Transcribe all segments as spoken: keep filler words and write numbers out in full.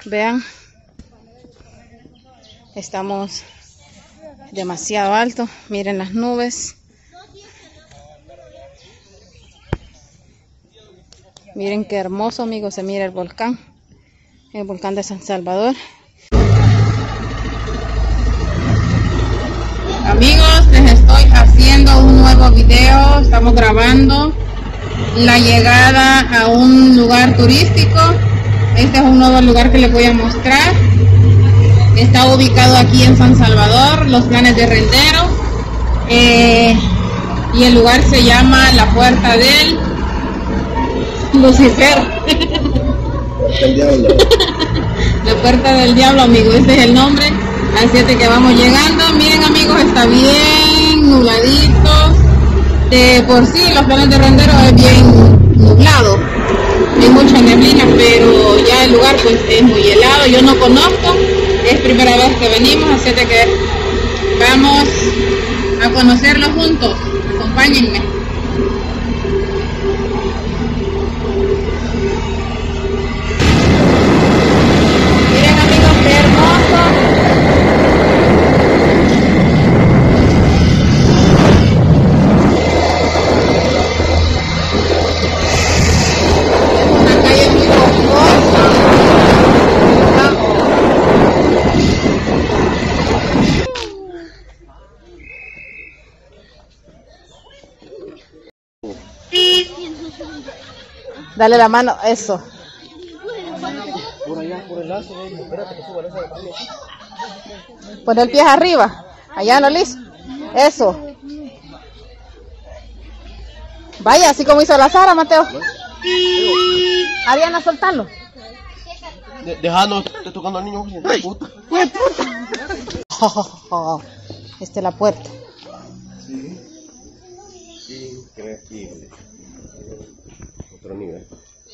Vean, estamos demasiado alto. Miren las nubes. Miren qué hermoso, amigos, se mira el volcán. El volcán de San Salvador. Amigos, les estoy haciendo un nuevo video. Estamos grabando la llegada a un lugar turístico. Este es un nuevo lugar que les voy a mostrar. Está ubicado aquí en San Salvador, Los Planes de Rendero. Eh, y el lugar se llama La Puerta del Lucifer. El diablo. La Puerta del Diablo, amigos, ese es el nombre. Así es de que vamos llegando. Miren, amigos, está bien nubladito. De por sí, Los Planes de Rendero es bien nublado. Hay mucha neblina, pero ya el lugar pues es muy helado. Yo no conozco, es primera vez que venimos, así de que vamos a conocerlo juntos. Acompáñenme. Miren, amigos, qué hermoso. Dale la mano, eso. Por allá, por el lazo, espérate que suba el lazo de palo. Pon el pie arriba. Allá, no, Liz. Eso. Vaya, así como hizo la Sara, Mateo. Ariana, soltalo. De, Dejando, te tocando al niño. ¡Ay, puta! ¡Ay, puta! Esta es la puerta. Sí. Increíble. Otro nivel.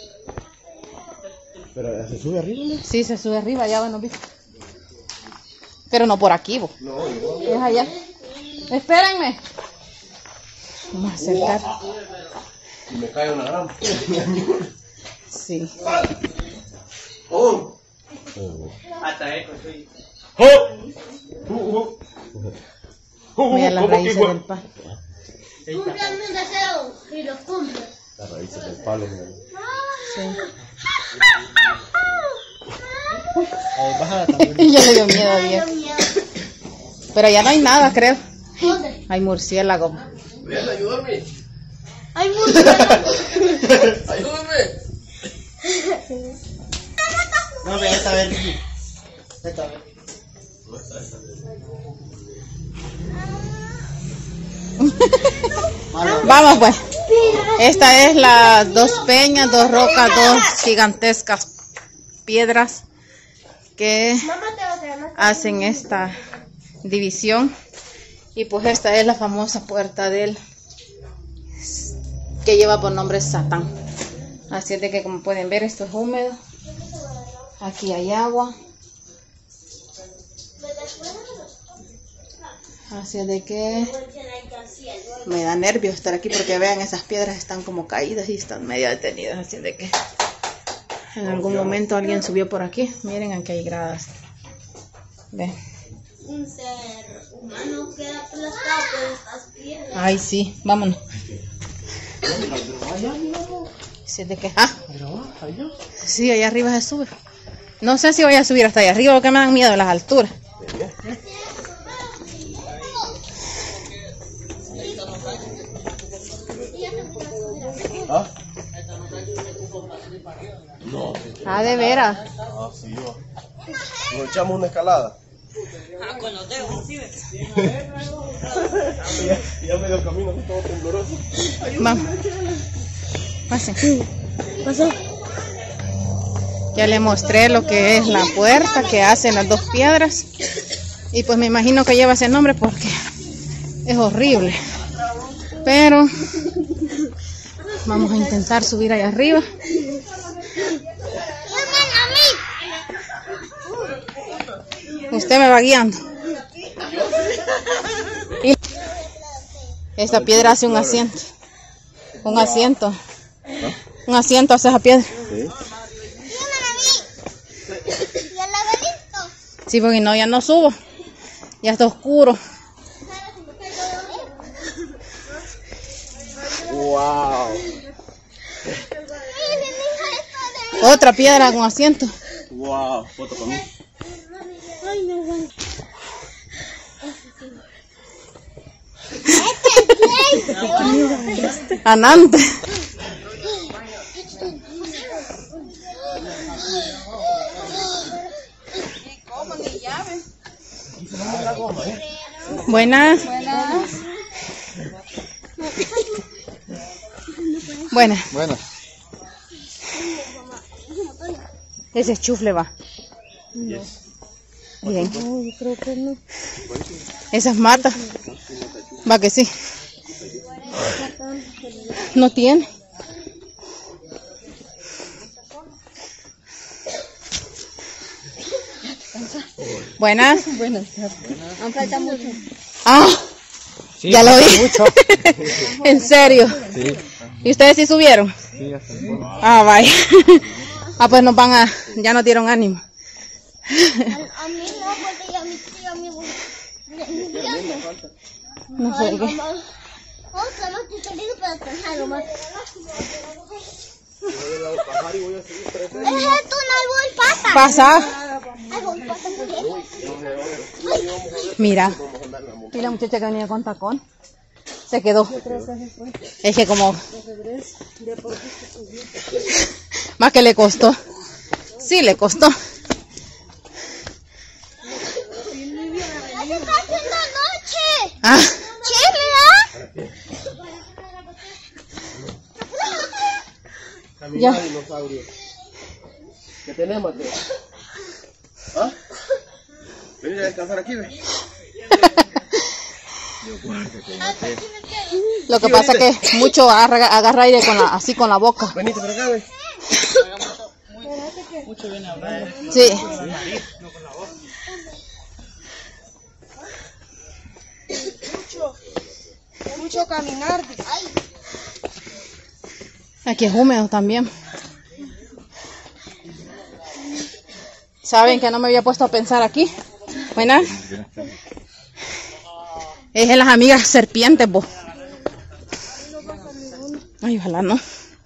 ¿Pero se sube arriba, no? Sí, se sube arriba, allá, bueno, ¿viste? Pero no por aquí, vos. No, no. Es allá. Espérenme. Vamos a acercar. Y me cae una gran. Sí. ¡Oh! Hasta eco, sí. Mira las raíces del palo. Cúmplame un deseo y lo cumple. Las raíces del palo, mira. Sí. Bájala también. Ya le dio miedo a Dios. Pero ya no hay nada, creo. ¿Dónde? Hay murciélago. Ven, ayúdame. Hay murciélago. Ayúdame. No, ve, esta vez, Ricky. Esta vez. Vamos pues. Esta es las dos peñas, dos rocas, dos gigantescas piedras que Mamá te va a hacer más. hacen esta división. Y pues esta es la famosa puerta del que lleva por nombre Satán. Así es de que, como pueden ver, esto es húmedo. Aquí hay agua. Así es de que me da nervios estar aquí porque vean, esas piedras están como caídas y están medio detenidas. Así es de que en algún momento alguien subió por aquí. Miren, aquí hay gradas. Ven. Un ser humano queda aplastado por estas piedras. Ay, sí, vámonos. Así es de que, ah, sí, allá arriba se sube. No sé si voy a subir hasta allá arriba porque me dan miedo las alturas. ¿Ah? No. Ah, de veras. Ah, sí, yo. Nos echamos una escalada. Ah, con los dedos, ¿sí ves? ya, ya medio camino, todo tembloroso. Vamos. Pasen. Pasó. Ya le mostré lo que es la puerta que hacen las dos piedras. Y pues me imagino que lleva ese nombre porque es horrible. Pero vamos a intentar subir allá arriba. Usted me va guiando. Y esta piedra hace un asiento. Un asiento. Un asiento hace esa piedra. Sí. Sí, porque no, ya no subo. Ya está oscuro. Wow. Otra piedra con asiento. Wow, foto conmigo. Anante. Buenas. Buenas. Bueno. Ese chufle va. Yes. Bien. Esa es Marta. Va que sí. No tiene. Buenas. Buenas tardes. Aún falta mucho. Ah, Sí, ya lo vi. mucho. En serio. Sí. ¿Y ustedes sí subieron? Sí, hasta el fondo. Ah, vaya. Ah, pues nos van a, ya nos dieron ánimo. A, a mí no, porque ya mi tío, mi abuelo. No sé qué. Otra más que salido para alcanzarlo más. Es esto un árbol pata. Pasa. Árbol pata. Mira. Y la muchacha que venía con tacón se quedó. Es que como más que le costó. Sí, le costó. Ya se está haciendo noche. Ah, Sí, mira. Caminar Ya. dinosaurio. ¿Qué tenemos, Mateo? ¿Ah? Vení a descansar aquí, ve. lo que pasa es que mucho agarra, agarra aire con la, así con la boca. Venite para acá, ve. Sí. Mucho caminar. Aquí es húmedo también. ¿Saben que no me había puesto a pensar aquí? Buenas. Es de las amigas serpientes, vos. Ay, ojalá no.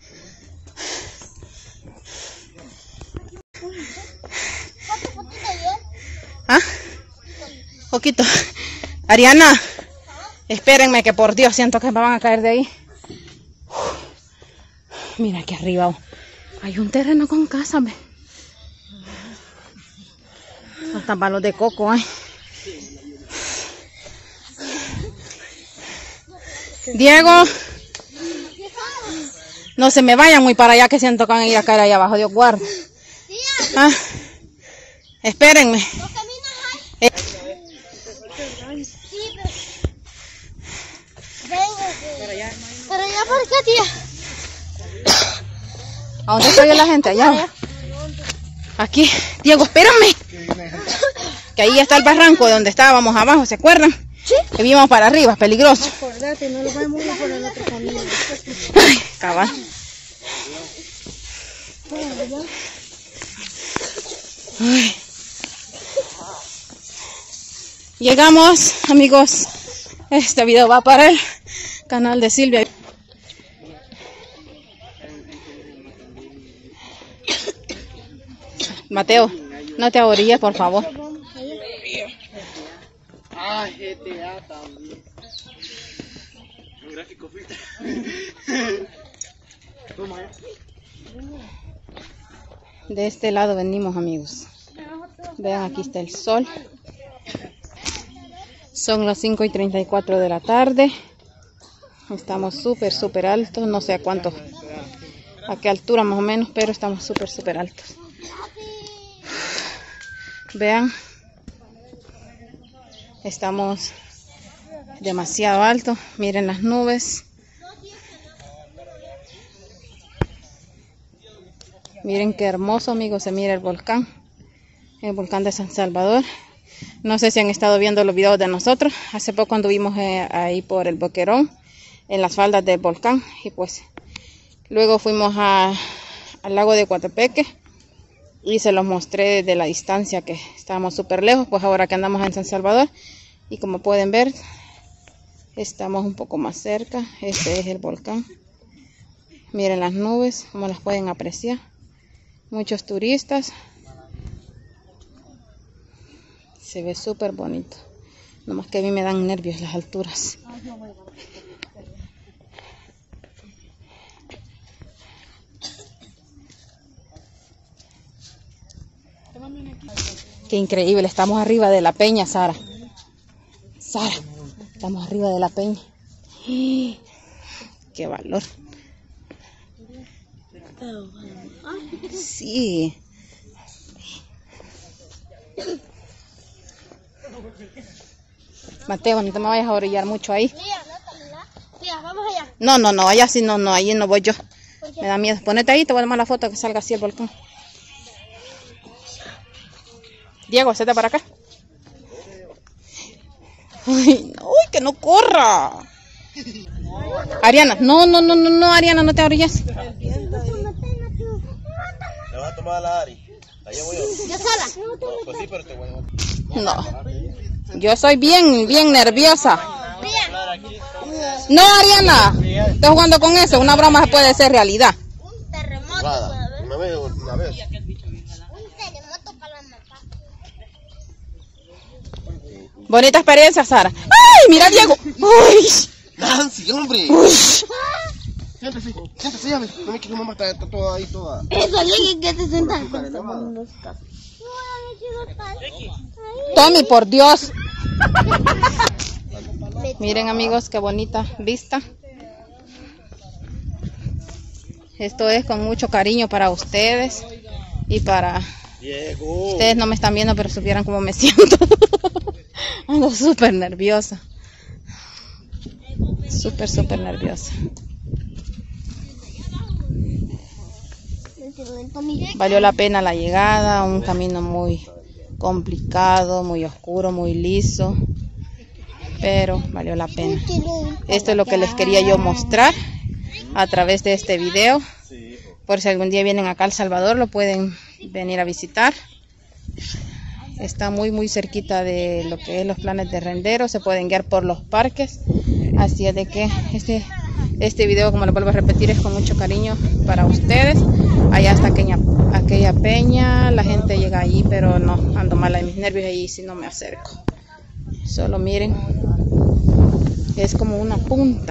¿Ah? Poquito. Ariana, espérenme que por Dios siento que me van a caer de ahí. Mira aquí arriba. Oh. Hay un terreno con casa, ve. Hasta palos de coco, ¿eh? Diego, no se me vayan muy para allá que siento que van a ir a caer ahí abajo. Dios guarde. Ah, espérenme. Eh, Pero ya, ¿por qué, tía? ¿A dónde está la gente? Allá. Aquí. Diego, espérame. Que ahí está el barranco de donde estábamos abajo, ¿se acuerdan? Sí. Que vimos para arriba, es peligroso. Acordate, no lo vamos a por el otro camino. Ay, cabal. Ay. Llegamos, amigos. Este video va para el canal de Silvia. Mateo, no te ahorilles, por favor. Ah, G T A también. Un gráfico filtro. Toma, eh. De este lado venimos, amigos. Vean, aquí está el sol. Son las cinco y treinta y cuatro de la tarde. Estamos súper, súper altos. No sé a cuánto, a qué altura más o menos, pero estamos súper, súper altos. Vean. Estamos demasiado altos. Miren las nubes. Miren qué hermoso, amigos, se mira el volcán. El volcán de San Salvador. No sé si han estado viendo los videos de nosotros. Hace poco anduvimos eh, ahí por el Boquerón, en las faldas del volcán. Y pues luego fuimos a, al lago de Coatepeque. y se los mostré desde la distancia que estábamos súper lejos, pues ahora que andamos en San Salvador y como pueden ver estamos un poco más cerca. Este es el volcán, miren las nubes como las pueden apreciar, muchos turistas, se ve súper bonito, nomás que a mí me dan nervios las alturas. Qué increíble, estamos arriba de la peña, Sara. Sara, estamos arriba de la peña. Qué valor. Sí. Mateo, no te me vayas a orillar mucho ahí. Tía, vamos allá. No, no, no, allá sí no, no, allí no voy yo. Me da miedo. Ponete ahí, te voy a tomar la foto que salga así el volcán. Diego, hacete para acá. Uy, no, uy, que no corra. Ariana, no, no, no, no, no, Ariana, no te orillas. ¿Le vas a tomar a la Ari? Allá voy yo. Yo sola. No, pues sí, pero te voy a llevar. No, yo soy bien, bien nerviosa. No, Ariana, estoy jugando con eso. Una broma puede ser realidad. Un terremoto. Nada, una vez, una vez. Un terremoto para la mamá. Bonita experiencia, Sara. ¡Ay, mira, Diego! ¡Uy! Nancy, hombre. ¡Uy! Siéntese, siéntese, ya ves. No me quiero mamá, está, está toda ahí, toda. Eso le que te sientas. Tommy, por Dios. Miren, amigos, qué bonita vista. Esto es con mucho cariño para ustedes y para... Diego. Ustedes no me están viendo, pero supieran cómo me siento. Ando súper nerviosa. Súper, súper nerviosa. Valió la pena la llegada, un camino muy complicado, muy oscuro, muy liso, pero valió la pena. Esto es lo que les quería yo mostrar a través de este video. Por si algún día vienen acá a El Salvador, lo pueden venir a visitar. Está muy muy cerquita de lo que es los planes de Rendero, se pueden guiar por los parques. Así es de que este, este video, como les vuelvo a repetir, es con mucho cariño para ustedes. Allá está aquella, aquella peña, la gente llega allí, pero no, ando mala de mis nervios allí si no me acerco. Solo miren, es como una punta.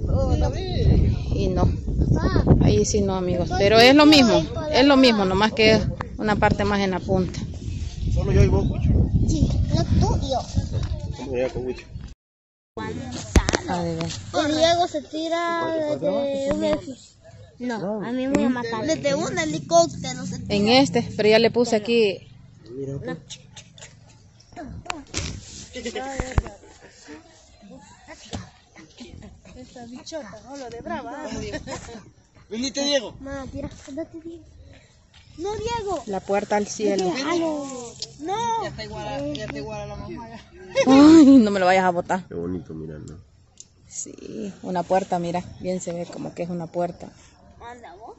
Y no, ahí sí no, amigos, pero es lo mismo, es lo mismo, nomás que es una parte más en la punta. Solo yo y vos, Cucho. Sí, no tú y yo. Vamos allá con Cucho. A ver. El Diego se tira desde un edificio. No, a mí me voy a matar. Desde un helicóptero se tira. En este, pero ya le puse aquí. Esa bichota, no lo de brava. Venite, Diego. Ma, tira, andate, Diego. No, Diego. La puerta al cielo. No. Ya está igual, ya está igual a la mamá. Ya. Ay, no me lo vayas a botar. Qué bonito mirando. Sí, una puerta, mira, bien se ve como que es una puerta. Anda, vos.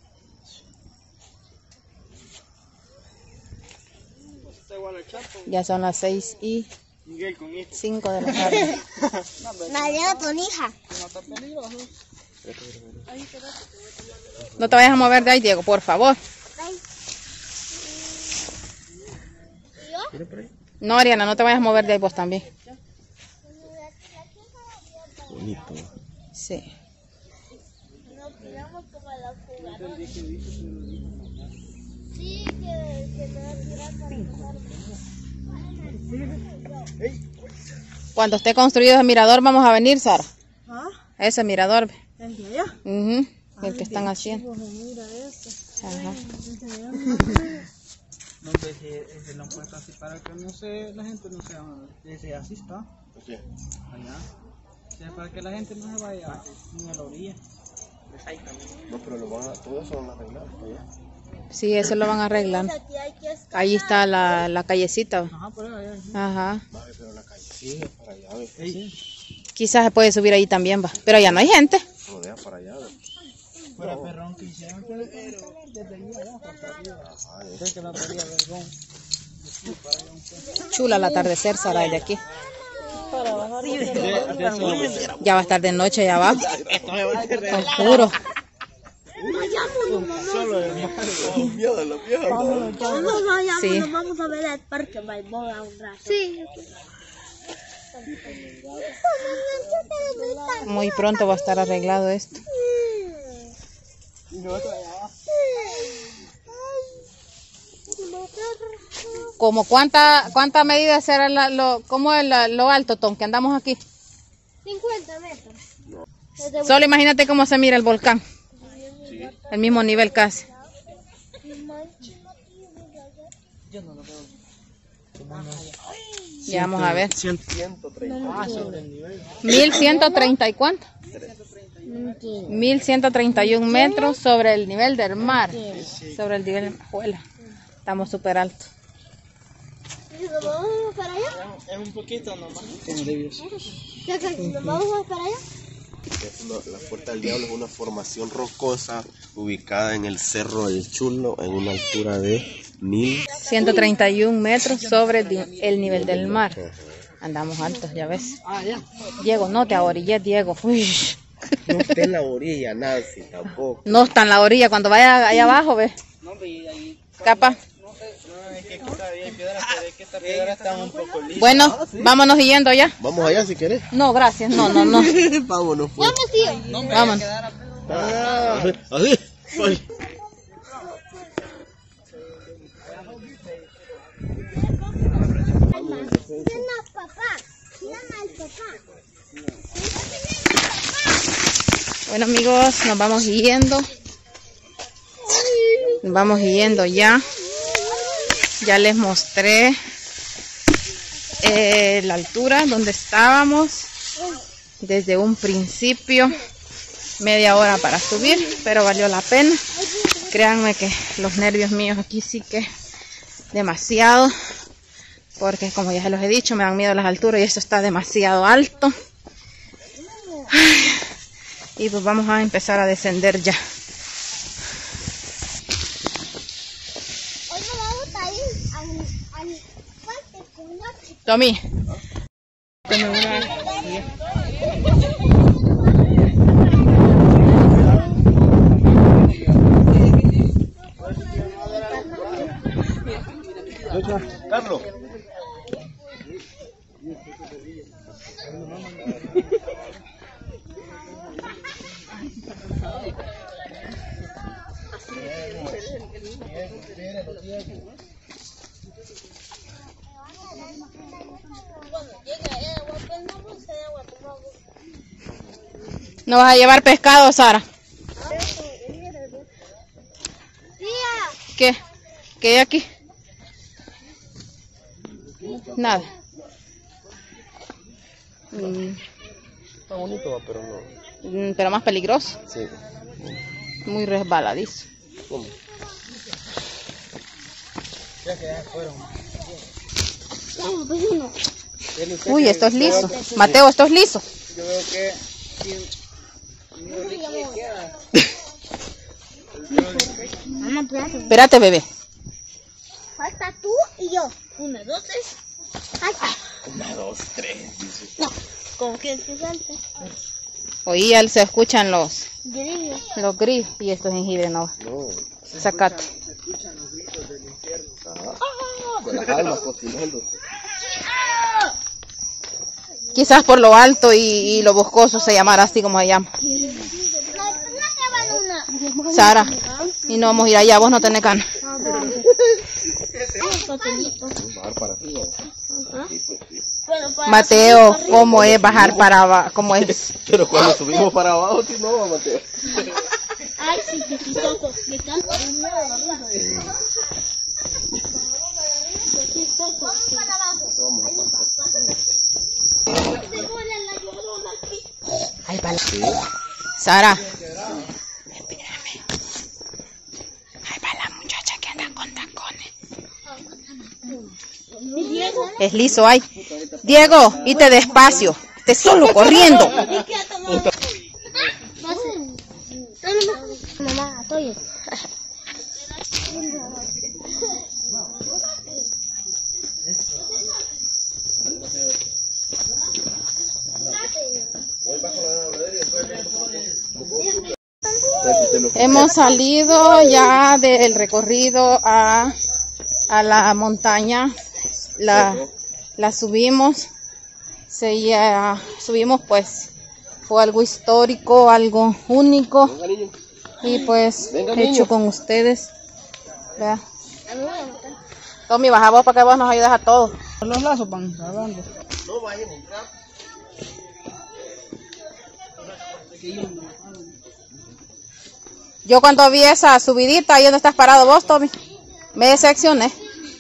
Está igual al Chapo. Ya son las seis y Miguel con esto. cinco de la tarde. Nadie a tu hija. No está peligroso. No te vayas a mover de ahí, Diego, por favor. Mira por ahí. No, Ariana, no te vayas a mover de ahí vos también. Bonito. Sí. Nos tiramos como la fuga. Sí, que, que me va a tirar para empezar. Cuando esté construido ese mirador, vamos a venir, Sara. ¿Ah? Ese mirador. ¿El de allá? Ujú, el que están haciendo. Mira eso. Ajá. No sé si ese lo han puesto así para que no se, la gente no sea, ese así está, ¿Por qué? allá. O sea, para que la gente no se vaya ni a la orilla. No, pero lo van a, todo eso lo van a arreglar allá. Sí, eso lo van a arreglar. Aquí hay que estar. Ahí está la, la callecita. Ajá, por ahí, allá. Ajá. Vale, pero la calle sigue para allá, ¿ves? Sí. Quizás se puede subir ahí también, va. Pero allá no hay gente. Rodea para allá, ¿ves? fuera perrón que hicieron, pero desde ahí abajo hasta arriba. Creo que la traía vergón. Chula el atardecer, Sara, de aquí. Ya va a estar de noche allá abajo. Está oscuro. Los miedos, los miedos. Sí. Vamos a ver el parque Balboa un rato. Sí. Muy pronto va a estar arreglado esto. ¿Como cuánta, cuánta medida será la, lo, cómo es la, lo alto, Tom, que andamos aquí? cincuenta metros. Solo imagínate cómo se mira el volcán. El mismo nivel casi. Ya vamos a ver. ciento treinta. Ah, sobre el nivel. mil ciento treinta y cuánto. mil ciento treinta y un metros sobre el nivel del mar. Sobre el nivel de la escuela. Estamos súper altos. ¿Nos vamos para allá? Es un poquito nomás. ¿Nos vamos para allá? Es una- la Puerta del Diablo es una formación rocosa ubicada en el Cerro del Chulo en una altura de mil. ciento treinta y un metros sobre el, di- el nivel del mar. Andamos altos, ya ves. Ah, ya. Diego, no te ahorilles, Diego. Uy. No esté en la orilla, Nancy, tampoco. No está en la orilla. Cuando vaya allá abajo, ves. No, hombre, y ahí. Capaz. No sé, no, es que aquí todavía hay piedras, pero es que esta piedra está un poco lisa. Bueno, vámonos yendo ya. Vamos allá si querés. No, gracias. No, no, no. Vámonos, pues. Vamos, tío. No, hombre, Vámonos. hay que dar a- Ah, así. Ay. Mira, papá. Mira al papá. Bueno, amigos, nos vamos yendo. Nos vamos yendo ya. Ya les mostré eh, la altura donde estábamos. Desde un principio. Media hora para subir, pero valió la pena. Créanme que los nervios míos aquí sí que demasiado. Porque como ya se los he dicho, me dan miedo las alturas y esto está demasiado alto. Ay, y pues vamos a empezar a descender ya. Hoy nos vamos a ir al, al parque con la Tommy. Carlos. ¿No vas a llevar pescado, Sara? ¿Qué? ¿Qué hay aquí? Nada. Mm, Está bonito, pero no. mm, pero más peligroso. Sí. Muy resbaladizo. ¿Cómo? Uy, esto es liso. Mateo, esto es liso. Yo veo que si amigo Ricky le queda. Mamá, espérate. Espérate, bebé. Falta tú y yo. Una, dos, tres. Falta. Una, dos, tres. Dice. No. ¿Cómo quieres que salte? Oí, ya se escuchan los, Grillo. los grillos. Y esto es jengibre, no. No. Sacate. Ah, con las almas cocinándose. Quizás por lo alto y, y lo boscoso se llamará así como se llama. No, no te van una. Sara, y no vamos a ir allá, vos no tenés ganas. Bajar para arriba. Bueno, para Mateo, ¿cómo es bajar para abajo? ¿Cómo es? Pero cuando subimos para abajo, sí, no, Mateo. Ay, sí, qué chistoso. Me canta. Qué chistoso. Vamos para abajo. Vamos a pasar. Se pone la llorona aquí. Ay, para Sara. Espérame. Ay, para la muchacha que anda con tacones. Diego. Es liso, ay. Diego, y te despacio. Te solo corriendo. ¿Qué ha tomado? Pase. Hemos salido ya del recorrido a, a la montaña. La, la subimos. Se, ya, subimos pues. Fue algo histórico, algo único. Y pues hecho con ustedes. Vea. Tommy, baja vos para que vos nos ayudes a todos. Los lazos van grabando. No vayan a entrar. Yo cuando vi esa subidita, ahí donde estás parado vos, Tommy, me decepcioné.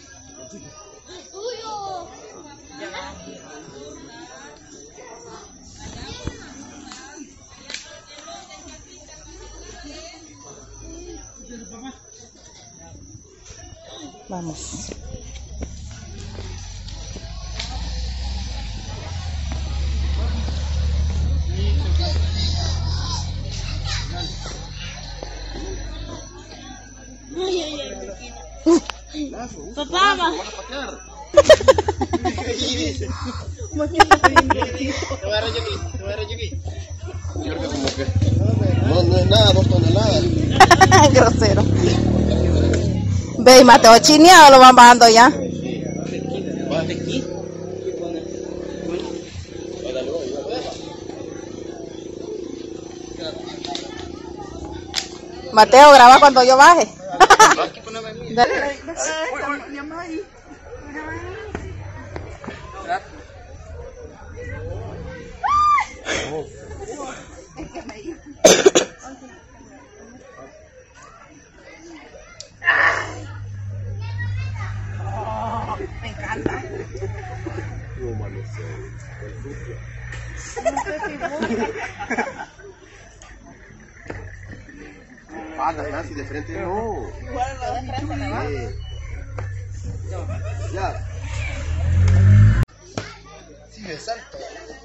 Vamos. Papá, va. No, no es nada, dos toneladas. Grosero. Ve, y Mateo chineado lo van bajando ya. Mateo, graba cuando yo baje. Me encanta. Patas, Nancy, de frente no. Sí. Ya. Sigue, salto.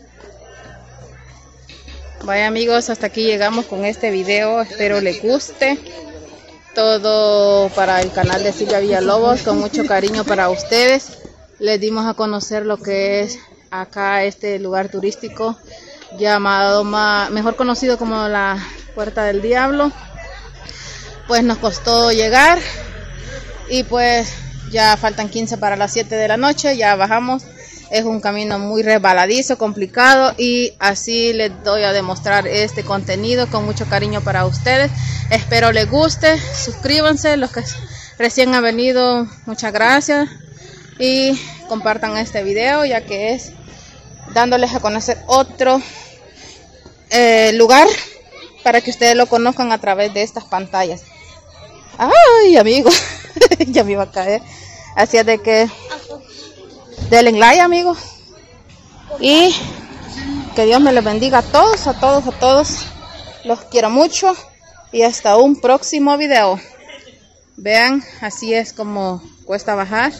Vaya amigos, hasta aquí llegamos con este video. Espero les guste. Todo para el canal de Silvia Villalobos, con mucho cariño para ustedes. Les dimos a conocer lo que es acá este lugar turístico llamado, mejor conocido como la Puerta del Diablo. Pues nos costó llegar y pues ya faltan quince para las siete de la noche, ya bajamos. Es un camino muy resbaladizo, complicado, y así les doy a demostrar este contenido con mucho cariño para ustedes. Espero les guste, suscríbanse, los que recién han venido, muchas gracias, y compartan este video, ya que es dándoles a conocer otro eh, lugar para que ustedes lo conozcan a través de estas pantallas. Ay, amigos, ya me iba a caer. Así es de que denle like, amigos, y que Dios me los bendiga a todos, a todos, a todos. Los quiero mucho y hasta un próximo video. Vean, así es como cuesta bajar.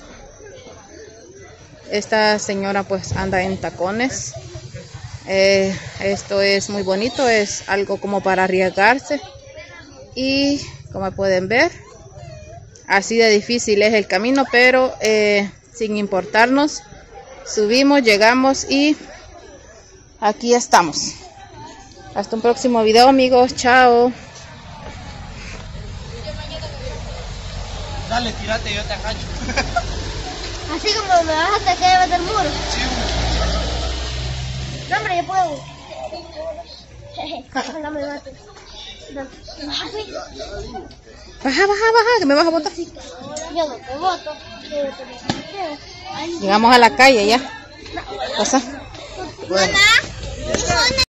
Esta señora pues anda en tacones. Eh, esto es muy bonito, es algo como para arriesgarse. Y como pueden ver, así de difícil es el camino, pero eh, sin importarnos, subimos, llegamos y aquí estamos. Hasta un próximo video, amigos. Chao. Dale, tírate, yo te agacho. Así como me vas hasta que debes del muro. Sí, No, hombre, yo puedo. No me mates. No. Baja, baja, baja, que me vas a botar. Yo no te voto. Llegamos a la calle ya. Pasa. Mamá.